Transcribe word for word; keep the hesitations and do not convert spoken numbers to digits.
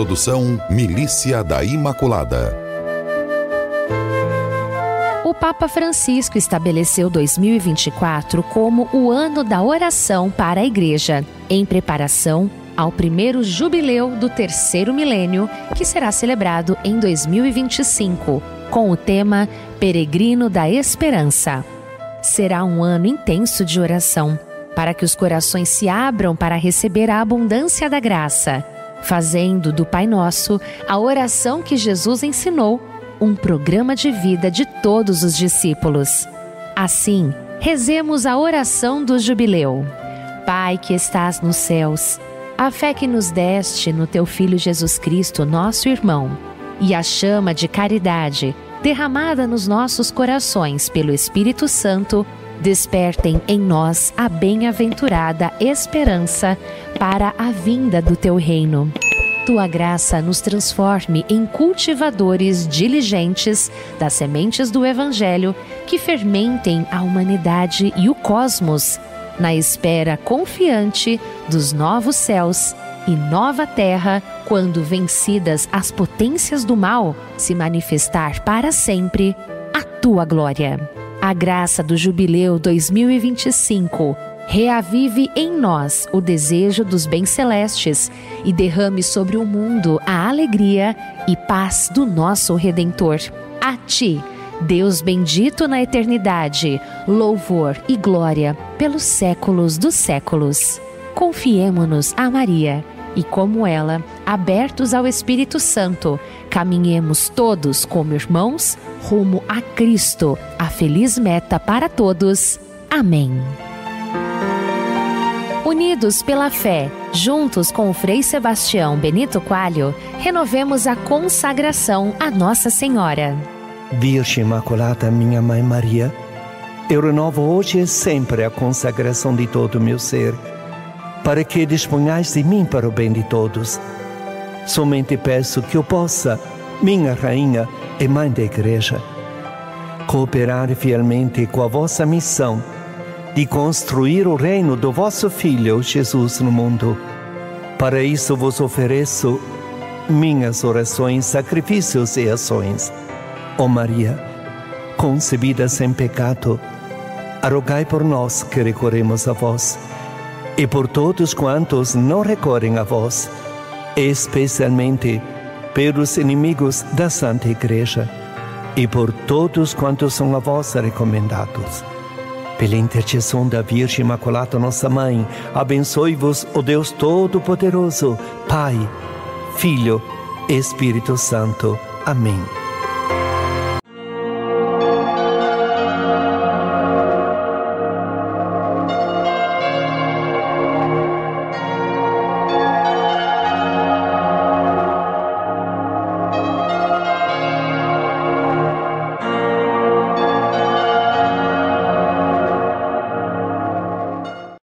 Produção Milícia da Imaculada. O Papa Francisco estabeleceu dois mil e vinte e quatro como o ano da oração para a Igreja, em preparação ao primeiro jubileu do terceiro milênio, que será celebrado em dois mil e vinte e cinco, com o tema Peregrino da Esperança. Será um ano intenso de oração, para que os corações se abram para receber a abundância da graça, fazendo do Pai Nosso a oração que Jesus ensinou, um programa de vida de todos os discípulos. Assim, rezemos a oração do jubileu. Pai que estás nos céus, a fé que nos deste no teu Filho Jesus Cristo, nosso irmão, e a chama de caridade derramada nos nossos corações pelo Espírito Santo, despertem em nós a bem-aventurada esperança para a vinda do teu reino. Tua graça nos transforme em cultivadores diligentes das sementes do Evangelho que fermentem a humanidade e o cosmos, na espera confiante dos novos céus e nova terra, quando vencidas as potências do mal, se manifestar para sempre a tua glória. A graça do Jubileu dois mil e vinte e cinco reavive em nós o desejo dos bens celestes e derrame sobre o mundo a alegria e paz do nosso Redentor. A ti, Deus bendito na eternidade, louvor e glória pelos séculos dos séculos. Confiemo-nos a Maria e, como ela, abertos ao Espírito Santo, caminhemos todos como irmãos rumo a Cristo, a feliz meta para todos. Amém. Unidos pela fé, juntos com o Frei Sebastião Benito Coelho, renovemos a consagração a Nossa Senhora. Virgem Imaculada, minha Mãe Maria, eu renovo hoje e sempre a consagração de todo o meu ser, para que disponhais de mim para o bem de todos. Somente peço que eu possa, minha Rainha e Mãe da Igreja, cooperar fielmente com a vossa missão de construir o reino do vosso Filho, Jesus, no mundo. Para isso vos ofereço minhas orações, sacrifícios e ações. Ó Maria, concebida sem pecado, rogai por nós que recorremos a vós, e por todos quantos não recorrem a vós, especialmente pelos inimigos da Santa Igreja, e por todos quantos são a vós recomendados. Pela intercessão da Virgem Imaculada, nossa Mãe, abençoe-vos o Deus Todo-Poderoso, Pai, Filho e Espírito Santo. Amém.